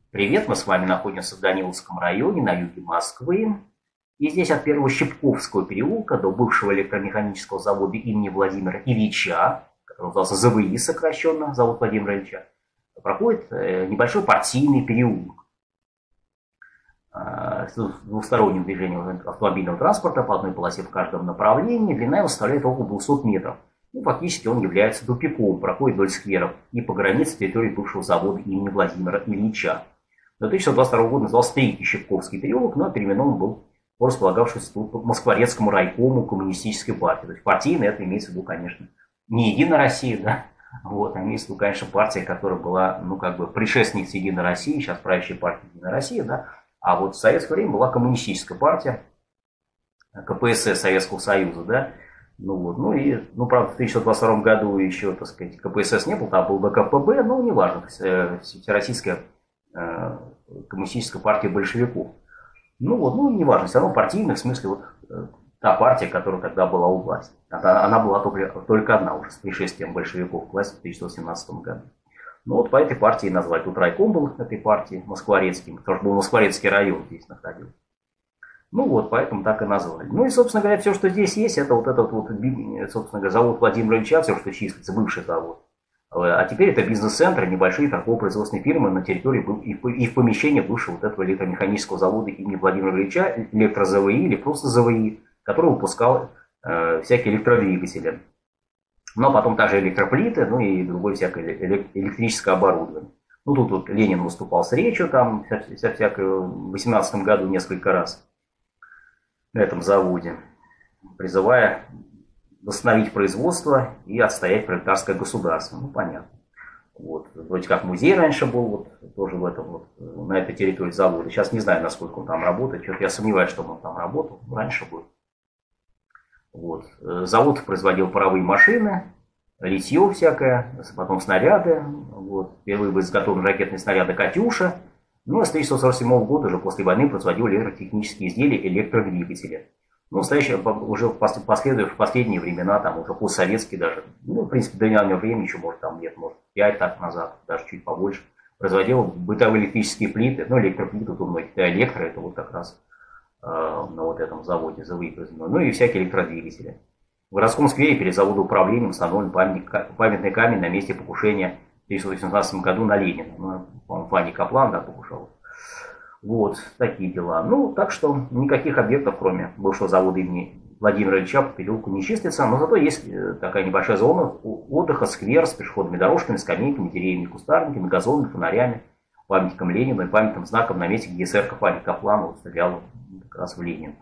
Привет, мы с вами находимся в Даниловском районе на юге Москвы. И здесь от первого Щипковского переулка до бывшего электромеханического завода имени Владимира Ильича, который назывался ЗВИ сокращенно, завод Владимира Ильича, проходит небольшой партийный переулок с двусторонним движением автомобильного транспорта по одной полосе в каждом направлении. Длина его составляет около 200 метров. И фактически он является тупиком, проходит вдоль скверов и по границе территории бывшего завода имени Владимира Ильича. До 1922 года назывался Третий Щипковский переулок, но переименован был по располагавшемуся тут Москворецкому райкому коммунистической партии. То есть партийная, это имеется в виду, конечно, не Единая Россия, да, вот, а имеется в виду, конечно, партия, которая была, ну, как бы предшественница Единой России, сейчас правящая партия Единая Россия, да, а вот в советское время была коммунистическая партия, КПСС Советского Союза, да, ну вот, правда, в 1922 году еще, так сказать, КПСС не был, там был ВКПБ, но неважно, Всероссийская коммунистическая партия большевиков. Неважно, все равно партийная, в смысле, вот та партия, которая тогда была у власти. Она была только одна уже с пришествием большевиков к власти в 1917 году. Ну вот по этой партии назвали. Тут райком был этой партии, Москворецким, потому что был Москворецкий район здесь находился. Ну вот, поэтому так и назвали. Ну и, собственно говоря, все, что здесь есть, это вот этот вот, собственно говоря, завод Владимира Ильича, все, что числится, бывший завод. А теперь это бизнес-центры, небольшие торгово-производственные фирмы на территории и в помещении бывшего вот этого электромеханического завода имени Владимира Ильича, электро-ЗВИ или просто ЗВИ, который выпускал всякие электродвигатели. Но потом также электроплиты, ну и другое всякое электрическое оборудование. Ну тут вот Ленин выступал с речью там в 18 году несколько раз на этом заводе, призывая восстановить производство и отстоять пролетарское государство. Ну, понятно. Вот. Вроде как музей раньше был, вот, тоже в этом, вот, на этой территории завода. Сейчас не знаю, насколько он там работает. Что-то я сомневаюсь, что он там работал. Раньше был. Вот. Завод производил паровые машины, литье всякое, потом снаряды. Вот. Впервые были изготовлены ракетные снаряды «Катюша». Ну, а с 1947 года уже после войны производил электротехнические изделия, электродвигатели. Ну, уже в последние времена, там уже постсоветские даже, ну, в принципе, до недавнего времени, еще, может, там лет, может, 5 так назад, даже чуть побольше, производил бытовые электрические плиты, ну, электроплиты, тут многие, электро, это вот как раз на вот этом заводе ЗВИ произведено, ну, и всякие электродвигатели. В городском сквере перед заводом управлением установлен памятный камень на месте покушения в 1918 году на Ленина. Ну, по-моему, Фанни Каплан, да, покушал. Вот, такие дела. Ну, так что никаких объектов, кроме бывшего завода имени Владимира Ильича, по переулку не числится. Но зато есть такая небольшая зона отдыха, сквер с пешеходными дорожками, скамейками, деревьями, кустарниками, газонами, фонарями, памятником Ленину и памятным знаком на месте, где СРК Фанни Каплан вот стрелял как раз в Ленина.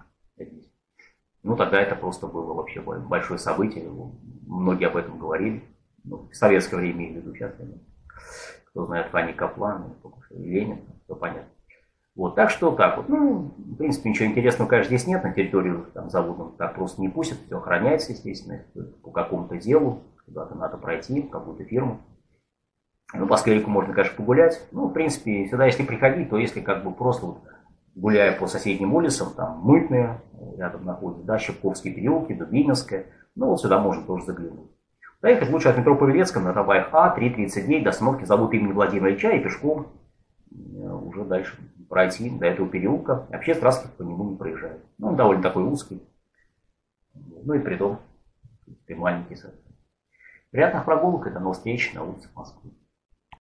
Ну, тогда это просто было вообще большое событие. Многие об этом говорили. Ну, в советское время, имею в виду, сейчас. Кто знает Фанни Каплан, Ленин, все понятно. Вот, так что так вот. Ну, в принципе, ничего интересного, конечно, здесь нет. На территорию там завода так просто не пустят. Все охраняется, естественно, по какому-то делу. Куда-то надо пройти, в какую-то фирму. Ну, по скверику можно, конечно, погулять. Ну, в принципе, сюда, если приходить, то если как бы просто вот, гуляя по соседним улицам, там Мытная, рядом находится, да, Щипковские переулки, Дубининская, ну, вот сюда можно тоже заглянуть. Доехать лучше от метро Павелецкого на трамваях А339 до остановки завода имени Владимира Ильича и пешком уже дальше пройти до этого переулка. Общественный транспорт по нему не проезжает. Ну, он довольно такой узкий. Ну и притом маленький. Приятных прогулок и до новых встреч на улице Москвы.